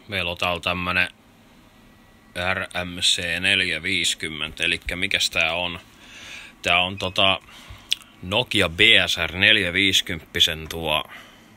Meillä on täällä tämmönen RMC 450, eli mikäs tää on? Tää on Nokia BSR 450 tuo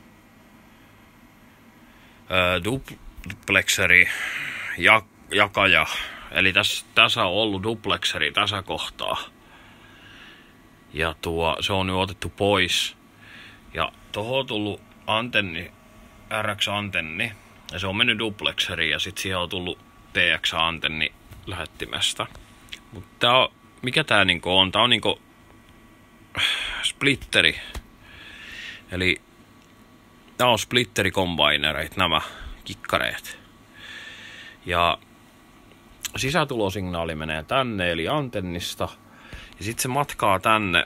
duplexeri jakaja. Eli tässä on ollut duplexeri tässä kohtaa. Ja se on nyt otettu pois. Ja tohon on tullut antenni, RX-antenni. Ja se on mennyt duplexeriin ja sit siihen on tullut TX-antenni lähettimestä. Mutta mikä tää niinku on? Tää on niinku splitteri. Eli tää on splitteri combinereit, nämä kikkareet. Ja sisätulosignaali menee tänne eli antennista. Ja sit se matkaa tänne.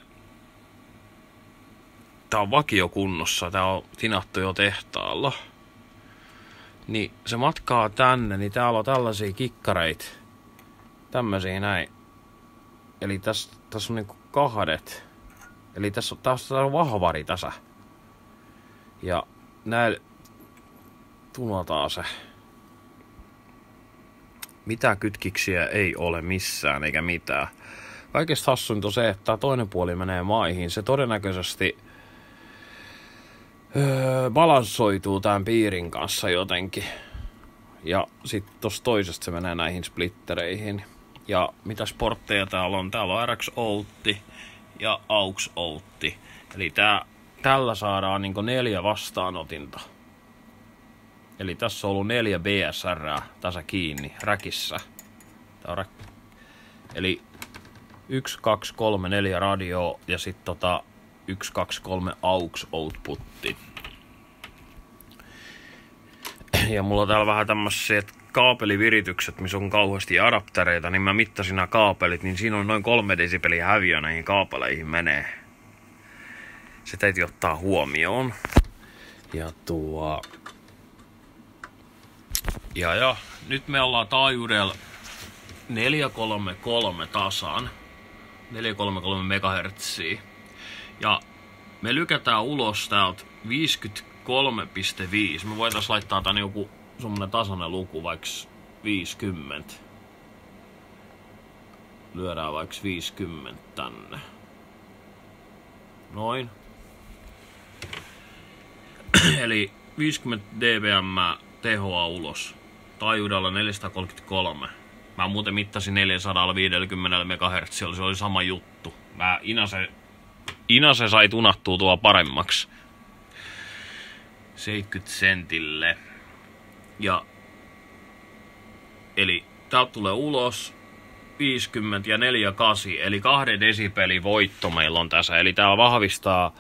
Tää on vakiokunnossa, tää on tinattu jo tehtaalla. Niin se matkaa tänne, niin täällä on tällaisia kikkareita. Tämmösiä näin. Eli tässä on niinku kahdet. Eli tässä on vahvari tässä. Ja näillä tunotaan se. Mitään kytkiksiä ei ole missään eikä mitään. Kaikesta hassuinta on se, että tämä toinen puoli menee maihin. Se todennäköisesti balanssoituu tämän piirin kanssa jotenkin. Ja sitten tossa toisesta se menee näihin splittereihin. Ja mitä sportteja täällä on? Täällä on RX-outti ja AUX-outti. Eli tällä saadaan niinku 4 vastaanotinta. Eli tässä on ollut 4 BSR tässä kiinni räkissä. Eli 1, 2, 3, 4 radio ja sitten 1, 2, 3 AUX outputti. Ja mulla on täällä vähän tämmöiset kaapeliviritykset, missä on kauheasti adaptereita, niin mä mittasin nämä kaapelit, niin siinä on noin 3 desibeliä häviö näihin kaapeleihin menee. Se täytyy ottaa huomioon. Ja nyt me ollaan taajuudella 433 tasan. 433 MHz. Ja me lykätään ulos täältä 53,5. Me voitais laittaa tänne joku semmonen tasainen luku, vaikka 50. Lyödään vaikka 50 tänne. Noin. Eli 50 dBm tehoa ulos. Taajuudella 433. Mä muuten mittasin 450 MHz, se oli sama juttu. Inase sai tunattua tuo paremmaksi. 70 sentille. Ja eli täältä tulee ulos 50 ja 48, eli 2 desibeli voitto meillä on tässä. Eli tää vahvistaa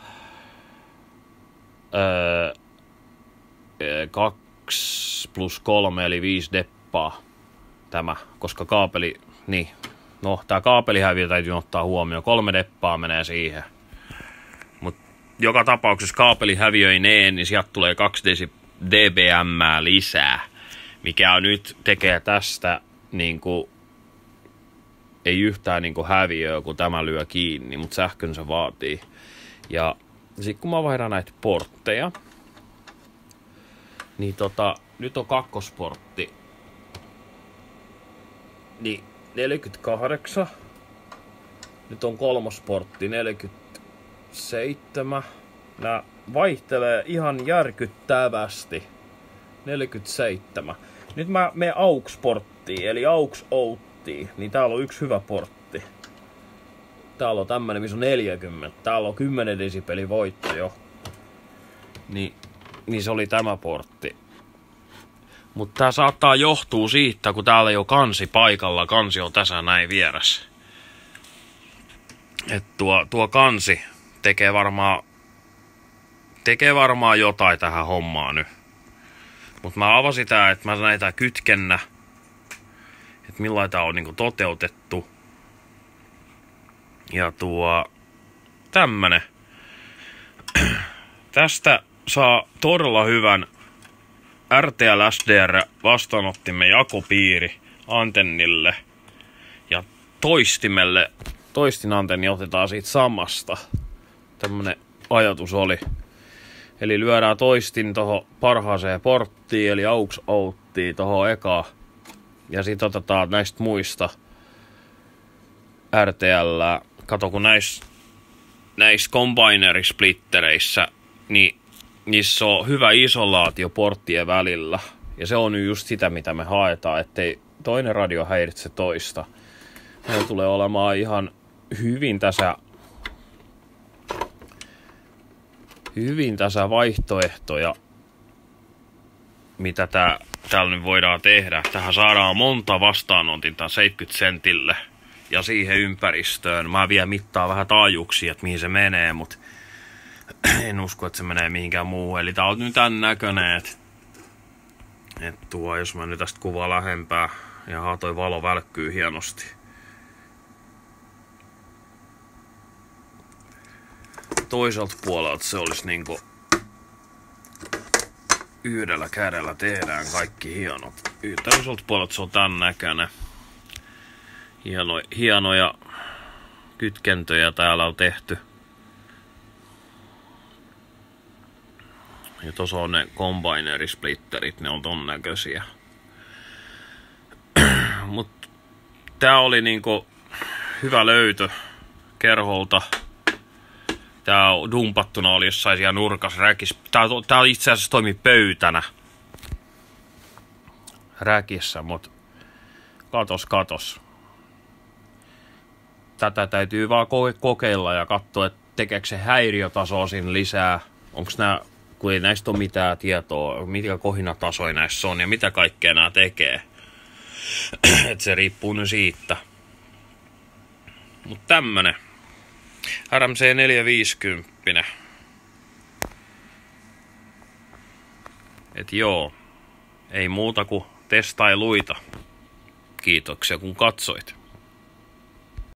2 plus 3 eli 5 deppaa tämä, koska tää kaapelihäviö täytyy ottaa huomioon. 3 deppaa menee siihen. Mut joka tapauksessa kaapelihäviöineen, niin sieltä tulee 2 dBm lisää, mikä on nyt tekee tästä niinku ei yhtään niinku häviöä, kun tämä lyö kiinni, mutta sähkön se vaatii. Ja sit kun mä vaihdan näitä portteja, niin nyt on kakkosportti. Niin 48. Nyt on kolmosportti 47. Nää vaihtelee ihan järkyttävästi. 47. Nyt mä menen AUX-porttiin, eli AUX-outtiin. Niin täällä on yksi hyvä portti. Täällä on tämmönen, missä on 40. Täällä on 10 desibeli voitto jo. Niin se oli tämä portti. Mutta tää saattaa johtua siitä, kun täällä ei ole kansi paikalla. Kansi on tässä näin vieressä. Et tuo kansi tekee varmaan jotain tähän hommaan nyt. Mutta mä avasin tää, että mä näitä kytkennä. Että millainen tää on niinku toteutettu. Ja tämmönen. Tästä saa todella hyvän RTL SDR vastaanottimen jakopiiri antennille. Ja toistimelle, toistin antenni otetaan siitä samasta. Tämmönen ajatus oli. Eli lyödään toistin tohon parhaaseen porttiin, eli aux outtiin tohon ekaan. Ja sit otetaan näistä muista RTL. Kato, kun näissä combineri-splittereissä, niin niissä on hyvä isolaatio porttien välillä. Ja se on just sitä, mitä me haetaan, ettei toinen radio häiritse toista. Meillä tulee olemaan ihan hyvin tässä vaihtoehtoja, mitä täällä nyt voidaan tehdä. Tähän saadaan monta vastaanotinta 70 sentille ja siihen ympäristöön. Mä vielä mittaan vähän taajuuksia, että mihin se menee, mutta en usko, että se menee mihinkään muuhun. Eli tää on nyt tän näköinen, että jos mä nyt tästä kuvaan lähempää, ja toi valo välkkyy hienosti. Toiselta puolelta se olisi niinku yhdellä kädellä tehdään kaikki hienot. Toiselta puolelta se on tän näköinen. Hienoja kytkentöjä täällä on tehty. Ja tossa on ne combineri-splitterit, ne on ton näköisiä. Mut tää oli niinku hyvä löytö Kerholta. Tää dumpattuna oli jossain siellä nurkas räkissä. Tää itse asiassa toimi pöytänä räkissä, mut katos. Tätä täytyy vaan kokeilla ja katsoa, että tekeekö se häiriötasoa siinä lisää. Onks nää, kun ei näistä ole mitään tietoa, mitkä kohinatasoja näissä on ja mitä kaikkea nää tekee. Et se riippuu nyt siitä. Mut tämmönen RMC 450. Et joo, ei muuta kuin testailuita. Kiitoksia kun katsoit.